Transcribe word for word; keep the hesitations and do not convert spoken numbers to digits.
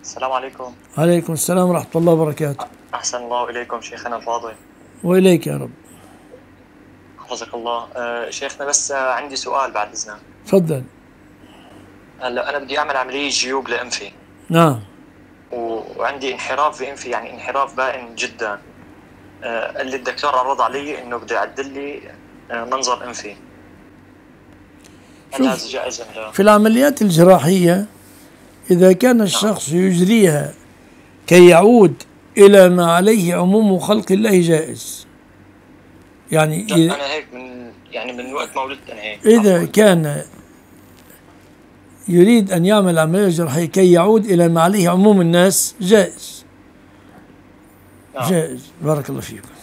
السلام عليكم. عليكم السلام ورحمة الله وبركاته. أحسن الله إليكم شيخنا الفاضل. وإليك يا رب. حفظك الله. أه شيخنا بس آه، عندي سؤال بعد إذنك. تفضل. هلا أنا بدي أعمل عملية جيوب لأنفي، نعم. و- وعندي انحراف في أنفي، يعني انحراف بائن جدا. أه اللي الدكتور عرض علي إنه بده يعدل لي أه منظر أنفي. هل شوف، هذا جائز أم لا؟ في العمليات الجراحية إذا كان نعم. الشخص يجريها كي يعود إلى ما عليه عموم خلق الله جائز. يعني لا إذا أنا هيك من يعني من وقت ما ولدت أنا هيك، إذا عفوا. كان يريد أن يعمل عملية جراحية كي يعود إلى ما عليه عموم الناس جائز. نعم. جائز. بارك الله فيكم.